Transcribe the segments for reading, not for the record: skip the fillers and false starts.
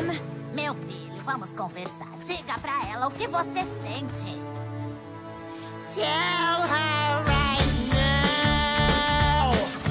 Meu filho, vamos conversar. Diga pra ela o que você sente. Tell her right now.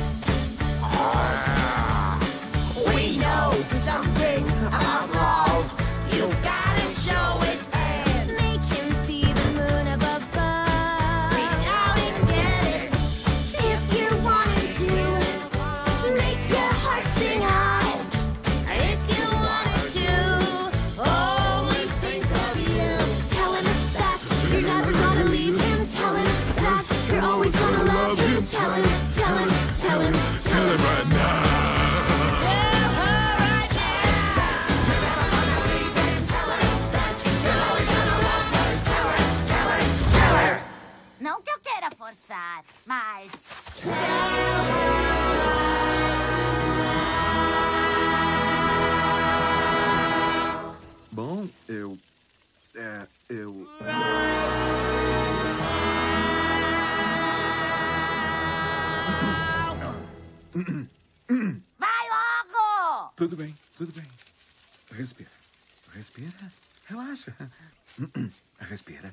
We know something about love. You gotta show it and Make him see the moon up above. reach out and get it. If you're wanting to, make your heart sing high. If you wanted to, only think of you. Tell him that you're never gonna leave him. Tell him that you're always gonna love him. Tell him, tell him, tell him, tell him right now. Tell her right now. You're never gonna leave him. Tell her that you're always gonna love her. Tell her, tell her, tell her. Não que eu queira forçar, mas Bom, eu... vai logo! Tudo bem, tudo bem. Respira. Respira. Relaxa. Respira.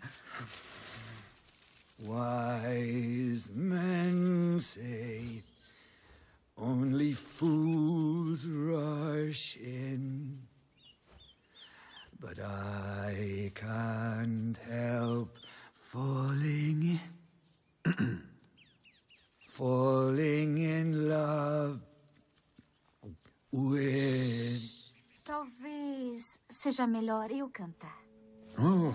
Wise men say only fools rush in, but I can't help falling in love with... Talvez seja melhor eu cantar. Oh.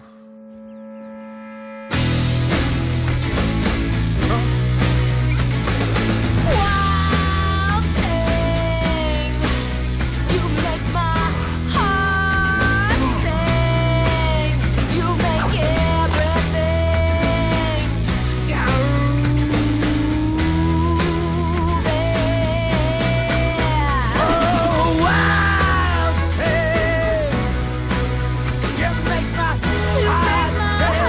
Wild thing, you make my heart sing. You make everything Oh, wild thing, you make my heart sing.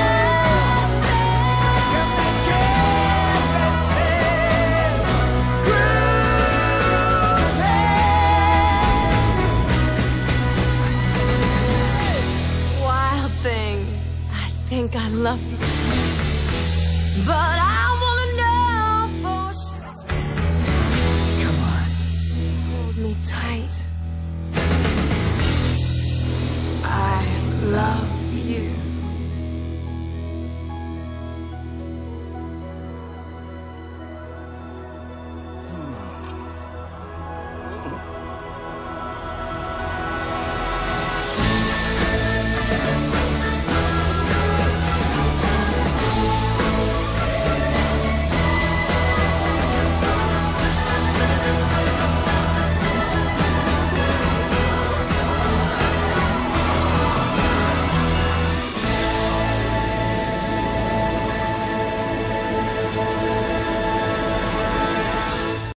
You make everything groovy. Wild thing, I think I love you, but